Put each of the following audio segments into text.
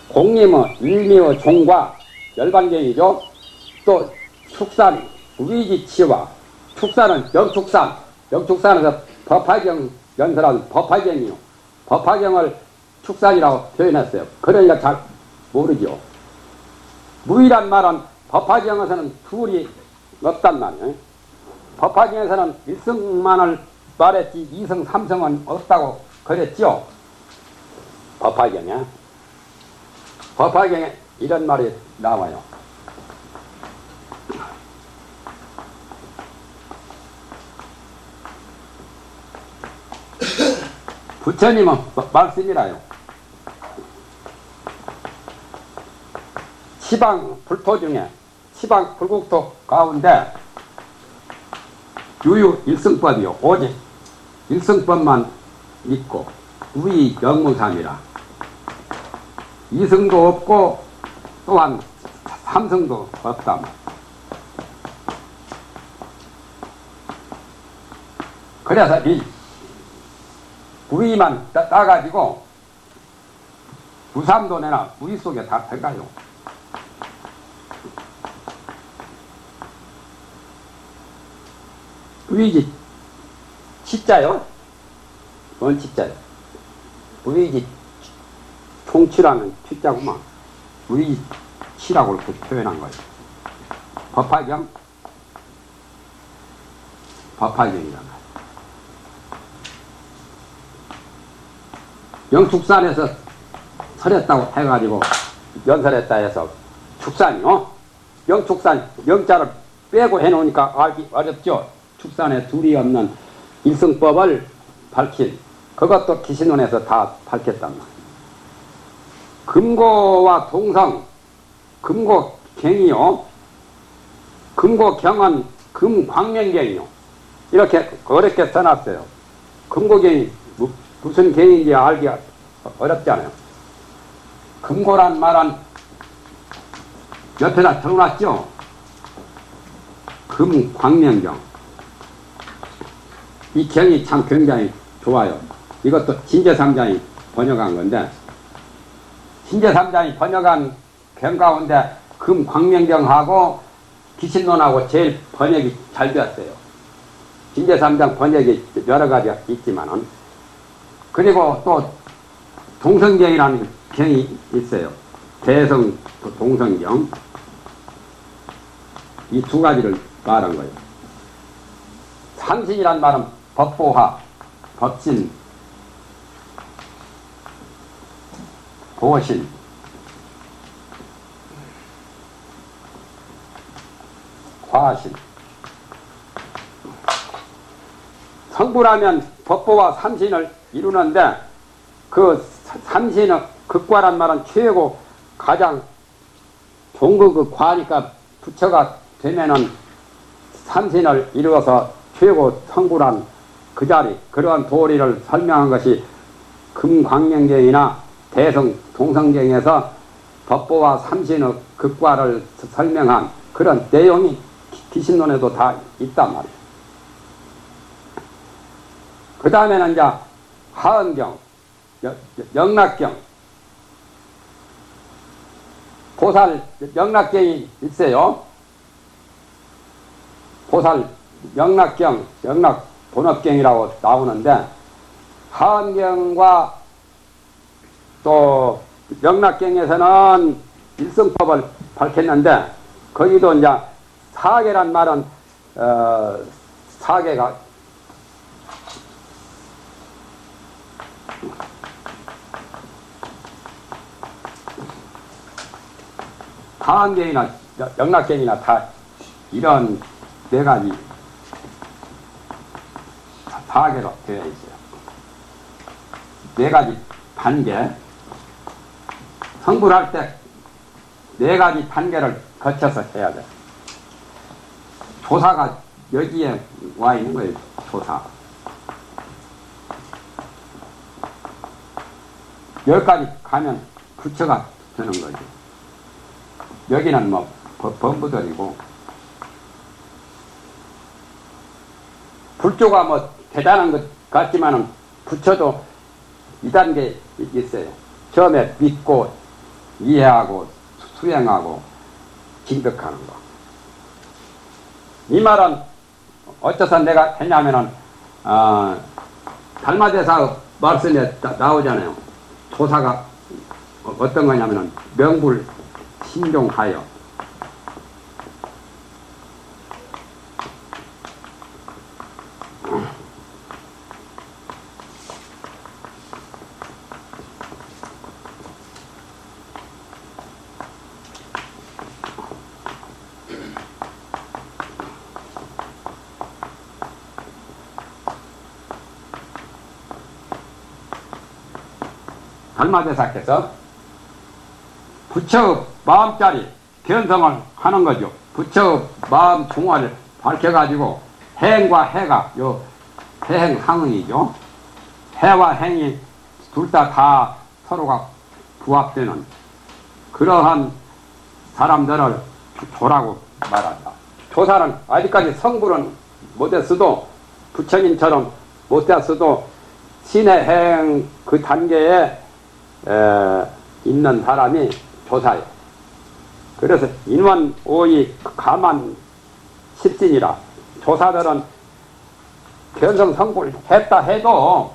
공림의 일미의 종과 열반경이죠. 또 축산 위지치와 축산은 영축산, 영축산에서 법화경 연설한 법화경이요. 법화경을 축산이라고 표현했어요. 그러니까 잘 모르죠. 무이란 말은 법화경에서는 둘이 없단 말이에요. 법화경에서는 1성만을 말했지 2성, 3성은 없다고 그랬죠. 법화경에. 법화경에 이런 말이 나와요. 부처님은 말씀이라요. 시방 불토 중에 시방 불국토 가운데 유유 일성법이요. 오직 일성법만 있고 우이 영무삼이라. 이성도 없고 또한 삼성도 없다. 그래서 이 무의만 따가지고 무삼도 내나 무의 속에 다 들어가요. 무의지 치자요? 뭔 치자요? 무의지 총치라는 치자구만. 무의지 치라고 이렇게 표현한 거예요. 법화경? 법화경이란 말이에요. 영축산에서 설했다고 해가지고 연설했다 해서 축산이요. 영축산 영자를 빼고 해놓으니까 알기 어렵죠. 축산에 둘이 없는 일성법을 밝힌 그것도 기신론에서 다 밝혔단 말이에요. 금고와 동성, 금고경이요. 금고경은 금광명경이요. 이렇게 어렵게 써놨어요. 금고경이 무슨 경인지 알기 어렵잖아요. 금고란 말은 옆에다 적어놨죠. 금광명경. 이 경이 참 굉장히 좋아요. 이것도 진제삼장이 번역한 건데 진제삼장이 번역한 경 가운데 금광명경하고 기신론하고 제일 번역이 잘 되었어요. 진제삼장 번역이 여러 가지가 있지만은 그리고 또 동성경이라는 경이 있어요. 대성 동성경. 이 두 가지를 말한 거예요. 삼신이란 말은 법보화, 법신, 보신, 화신. 성부라면 법보와 삼신을 이루는데 그 삼신의 극과란 말은 최고 가장 좋은 그 과니까 부처가 되면은 삼신을 이루어서 최고 성불한 그 자리, 그러한 도리를 설명한 것이 금광명경이나 대성 동성경에서 법보와 삼신의 극과를 설명한 그런 내용이 기신론에도 다 있단 말이에요. 그 다음에는 이제 하은경, 영락경, 보살 영락경이 있어요. 보살 영락경, 영락본업경이라고 나오는데 하은경과 또 영락경에서는 일성법을 밝혔는데 거기도 이제 사계란 말은 사계가 하은경이나 영락경이나 다 이런 네 가지 사계로 되어 있어요. 네 가지 단계. 성불할 때 네 가지 단계를 거쳐서 해야 돼. 조사가 여기에 와 있는 거예요. 조사. 여기까지 가면 부처가 되는 거죠. 여기는 뭐 범부들이고 불조가 뭐 대단한 것 같지만은 부처도 2단계 있어요. 처음에 믿고 이해하고 수행하고 징득하는 거. 이 말은 어째서 내가 했냐면은 달마대사 말씀에 나오잖아요. 조사가 어떤 거냐면은 명불 신종하여 달마대사께서 부처의 마음자리 견성을 하는 거죠. 부처의 마음 중화를 밝혀가지고 행과 해가 요 해행상응이죠. 해와 행이 둘 다 서로가 부합되는 그러한 사람들을 조라고 말한다. 조사는 아직까지 성불은 못했어도 부처님처럼 못했어도 신의 행 그 단계에 있는 사람이 조사예요. 그래서 인원 오이 가만 십진이라 조사들은 견성 성불 했다 해도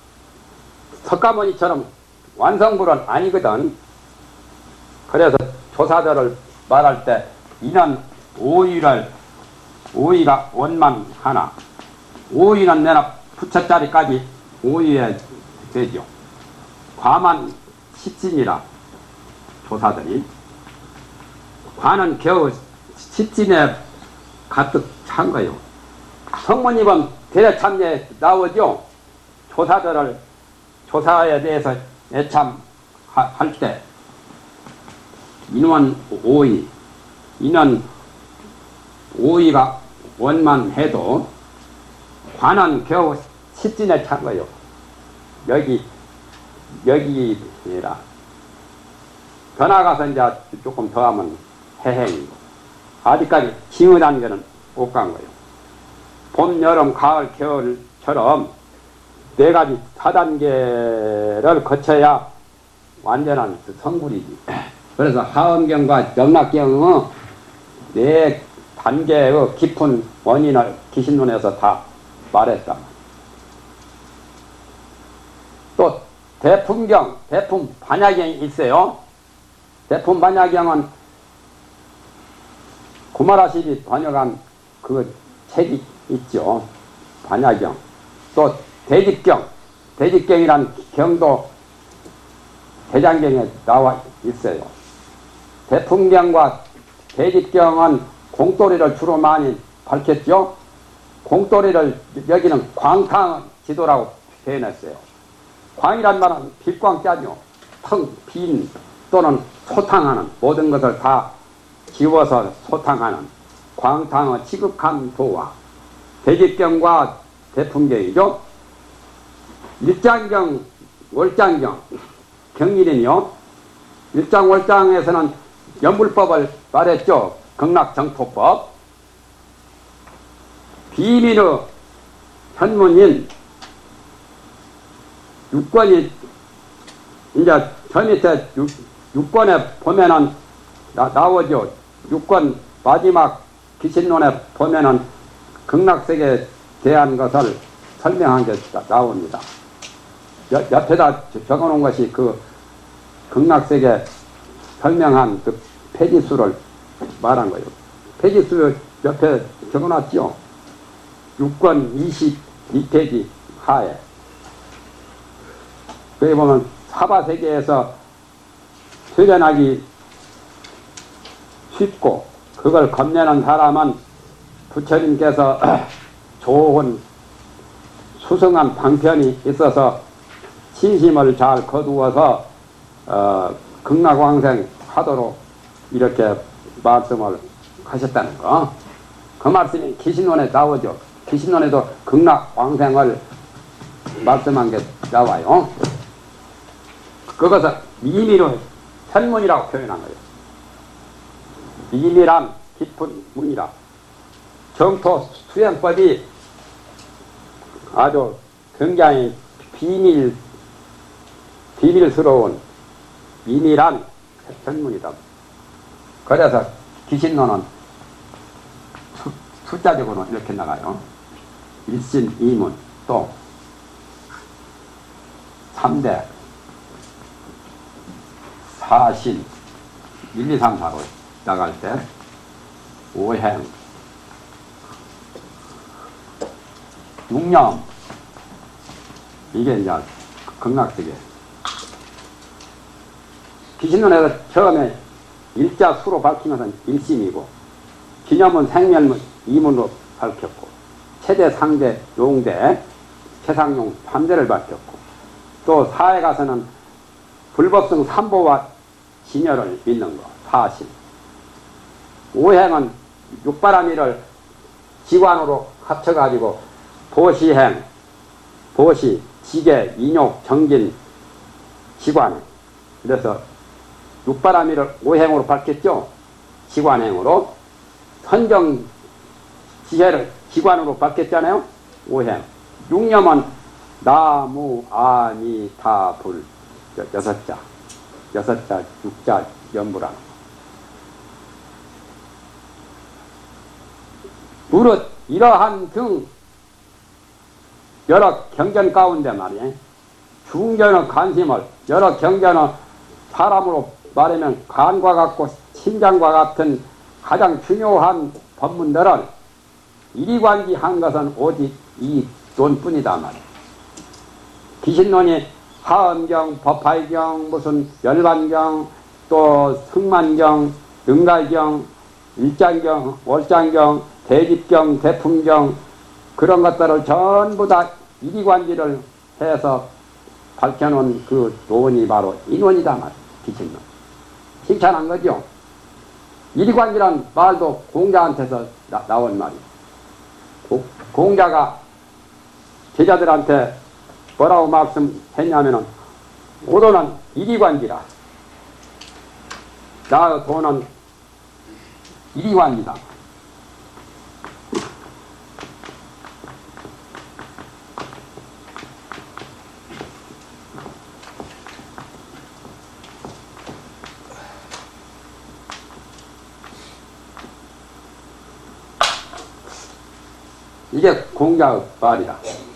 석가모니처럼 완성불은 아니거든. 그래서 조사들을 말할 때 인원 오이가 원만 하나, 오이는 내나 부처자리까지 오이에 되죠. 과만 십진이라 조사들이 과는 겨우 십진에 가득 찬 거요. 성모님은 대참에 나오죠. 조사에 대해서 애참할 때 인원 오이, 인원 오이가 원만해도 과는 겨우 십진에 찬 거요. 여기라. 더 나가서 이제 조금 더 하면 해행이고, 아직까지 징의 단계는 못 간 거예요. 봄, 여름, 가을, 겨울처럼 네 가지 4단계를 거쳐야 완전한 성불이지. 그래서 하엄경과 영락경의 네 단계의 깊은 원인을 기신론에서 다 말했다. 또 대품경, 대품 반야경이 있어요. 대품 반야경은 구마라십이 번역한 그 책이 있죠. 반야경. 또 대집경, 대집경이란 경도 대장경에 나와 있어요. 대품경과 대집경은 공돌이를 주로 많이 밝혔죠. 공돌이를 여기는 광탕 지도라고 표현했어요. 광이란 말은 빛광자죠. 텅 빈 또는 소탕하는 모든 것을 다 지워서 소탕하는 광탕의 지극한 도화. 대집경과 대품경이죠. 일장경, 월장경, 경일은요. 일장, 월장에서는 연불법을 말했죠. 극락정토법. 비밀의 현문인 육권이 이제 저 밑에 6권에 보면은 나오죠. 6권 마지막 기신론에 보면은 극락세계에 대한 것을 설명한 게 나옵니다. 옆에다 적어놓은 것이 그 극락세계 설명한 그 페이지수를 말한 거예요. 페이지수 옆에 적어놨죠. 6권 22페이지 하에. 거기 보면 사바세계에서 수련하기 쉽고 그걸 겁내는 사람은 부처님께서 좋은 수승한 방편이 있어서 신심을 잘 거두어서 극락왕생 하도록 이렇게 말씀을 하셨다는 거. 그 말씀이 기신론에 나오죠. 기신론에도 극락왕생을 말씀한 게 나와요. 그것을 미미로 현문이라고 표현한 거예요. 미미란 깊은 문이라. 정토 수행법이 아주 굉장히 비밀스러운 미밀한 전문이다. 그래서 기신론은 숫자적으로 이렇게 나가요. 일신, 이문, 또 3대, 4신, 1, 2, 3, 4로 나갈 때 오행, 육념, 이게 이제 극락적이에요. 기신론에서 처음에 일자 수로 밝힌 것은 일심이고, 기념은 생멸문 이문으로 밝혔고, 최대, 상대, 용대, 최상용 3대를 밝혔고, 또 사에 가서는 불법성 삼보와 진여를 믿는 거, 사신. 오행은 육바라미를 지관으로 합쳐가지고 보시행, 보시, 지계, 인욕, 정진, 지관. 그래서 육바라미를 오행으로 밝혔죠. 지관행으로. 선정, 지혜를 지관으로 밝혔잖아요. 오행. 육념은 나무, 아니, 다, 불. 여섯자. 여섯자, 육자, 연부라. 무릇 이러한 등 여러 경전 가운데 말이에요. 중견의 관심을 여러 경전의 사람으로 말하면 간과 같고 심장과 같은 가장 중요한 법문들을 이리관지한 것은 오직 이 논뿐이다 말이에요. 기신론이 하엄경, 법화경, 무슨 열반경, 또 승만경, 능갈경, 일장경, 월장경, 대집경, 대품경 그런 것들을 전부 다 이리관지를 해서 밝혀놓은 그 논이 바로 이 논이다 말이에요. 기신론. 칭찬한 거죠. 이리관지란 말도 공자한테서 나온 말이에요. 공자가 제자들한테 뭐라고 말씀했냐면은 오도는 이리관지라. 나의 도는 이리관지다. 이게 공자의 말이다.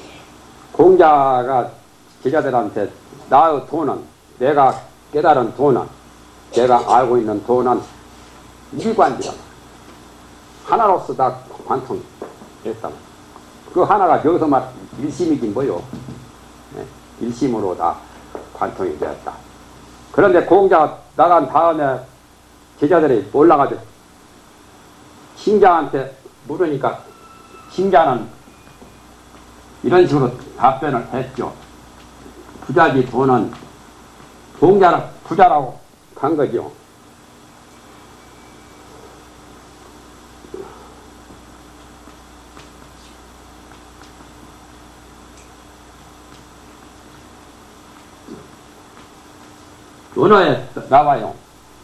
공자가 제자들한테 나의 도는, 내가 깨달은 도는, 내가 알고 있는 도는 이리관지다. 하나로서 다 관통했다. 그 하나가 여기서 말 일심이긴 뭐요. 일심으로 다 관통이 되었다. 그런데 공자가 나간 다음에 제자들이 올라가서 신자한테 물으니까 신자는 이런 식으로 답변을 했죠. 부자지 도는 공자는 부자라고 간 거죠. 언어에 나와요.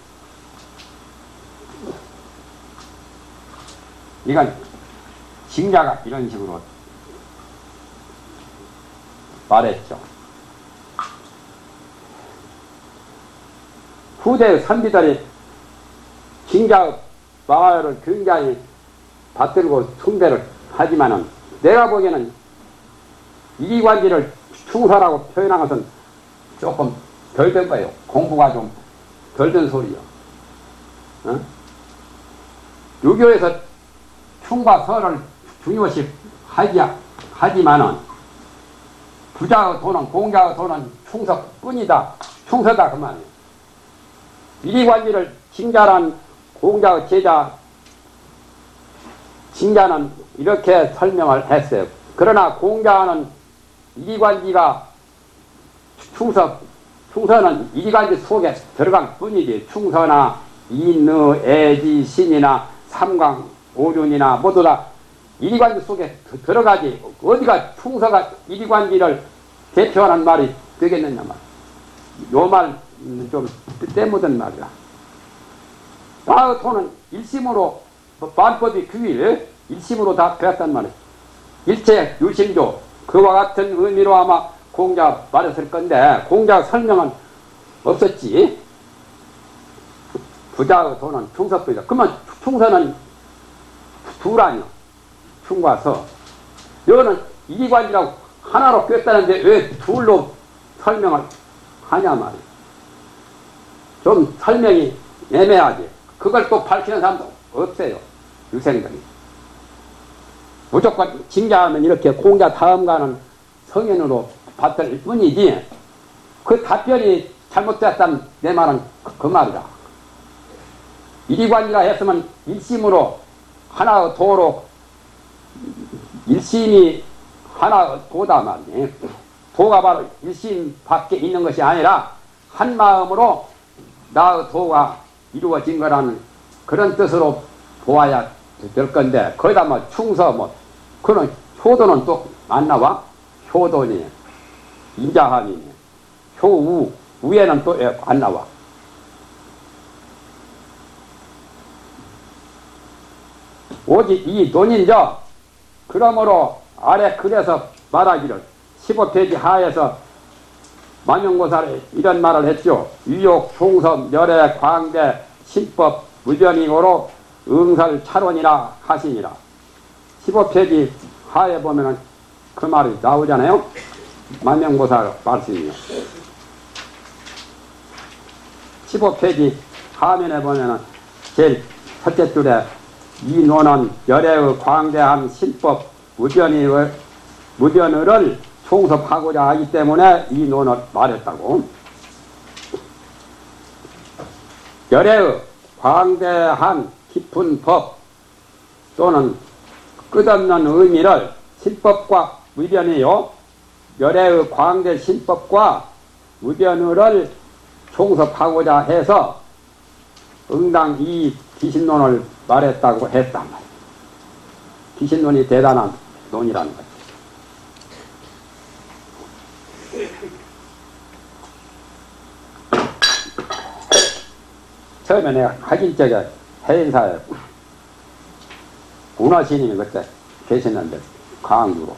이건 징자가 이런 식으로 말했죠. 후대 선비들이 징자 말을 굉장히 받들고 숭배를 하지만은 내가 보기에는 이리관지를 충사라고 표현한 것은 조금 덜 된 거예요. 공부가 좀 덜 된 소리요. 어? 유교에서 충과 서를 중요시 하지만은 부자의 도는, 공자의 도는 충서뿐이다. 충서다 그 말이에요. 이리관지를 징자란 공자의 제자 징자는 이렇게 설명을 했어요. 그러나 공자는 이리관지가 충서는 이리관지 속에 들어간 뿐이지, 충서나 인의, 애지, 신이나 삼광, 오륜이나 모두 다 이리관지 속에 들어가지, 어디가 충서가 이리관지를 대표하는 말이 되겠느냐 말. 요 말 좀 때묻은 말이야. 나의 도는 일심으로 만법이 규일 일심으로 다 되었단 말이야. 일체 유심조 그와 같은 의미로 아마 공자 말했을 건데 공자 설명은 없었지. 부자의 도는 충서뿐이다. 그러면 충서는 둘 아니요. 충과 서. 여기는 이관이라고 하나로 꿰었다는데 왜 둘로 설명을 하냐 말이야. 좀 설명이 애매하지. 그걸 또 밝히는 사람도 없어요. 유생들이. 무조건 징자하면 이렇게 공자 다음가는 성인으로 받을 뿐이지 그 답변이 잘못됐다는 내 말은 그 말이다. 일관이라 했으면 일심으로 하나의 도로 일심이 하나의 도다 말이네. 도가 바로 일심 밖에 있는 것이 아니라 한 마음으로 나의 도가 이루어진 거라는 그런 뜻으로 보아야 될 건데 거기다 뭐 충서 뭐 그는 효도는 또 안 나와? 효도니 인자함이니 효우 우에는 또 안 나와. 오직 이 논인저 그러므로 아래 글에서 말하기를 15페이지 하에서 만용고사를 이런 말을 했죠. 유욕, 총섭, 열애, 광대, 신법, 무변이고로 응설 차론이라 하시니라. 15페이지 하에 보면은 그 말이 나오잖아요. 만명고사 말씀이요. 15페이지 하면에 보면은 제일 첫째 줄에 이 논은 열애의 광대한 신법 무변을 총섭하고자 하기 때문에 이 논을 말했다고. 열애의 광대한 깊은 법 또는 끝없는 의미를 신법과 무변이요. 열애의 광대 신법과 무변을 총섭하고자 해서 응당 이 기신론을 말했다고 했단 말이에요. 기신론이 대단한 논이라는 거죠. 처음에 내가 하긴 적에 해인사에 운하스님이 그때 계셨는데 강주로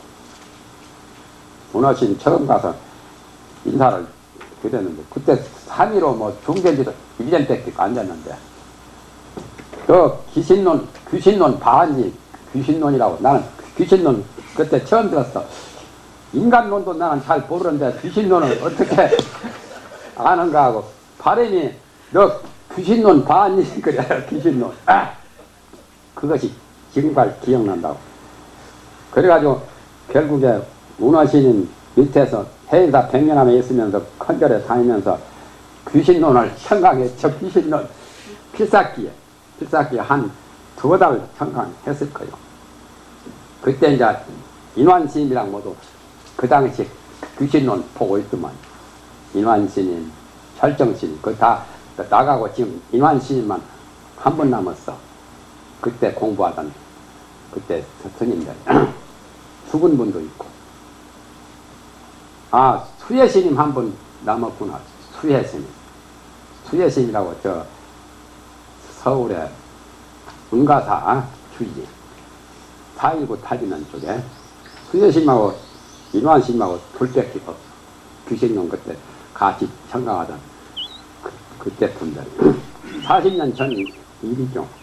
운하스님 처음 가서 인사를 드렸는데 그때 3.15 뭐 중전지도 1년밖에 앉았는데 그 귀신론 반지 귀신론이라고 나는 귀신론 그때 처음 들었어. 인간론도 나는 잘 모르는데 귀신론을 어떻게 아는가 하고 발음이 너 귀신론 반지 그래 귀신론 그것이 지금까지 기억난다고. 그래가지고 결국에 운하신인 밑에서 해인사 100년 안에 있으면서 컨절에 다니면서 귀신론을 청강했죠. 귀신론 필사기에 한 2달 청강했을 거예요. 그때 이제 인완스님이랑 모두 그 당시 귀신론 보고 있더만 인완스님, 철정스님 그 다 나가고 지금 인완스님만 한 분 남았어. 그때 공부하던 그때 스님들 죽은 분도 있고 수혜스님 한 분 남았구나. 수혜스님이라고 저 서울에 은가사 주지 4.19 타지는 쪽에 수혜스님하고 인완스님하고 둘밖에 없어. 귀신론 그때 같이 청강하던 그때 분들 40년 전 일이죠.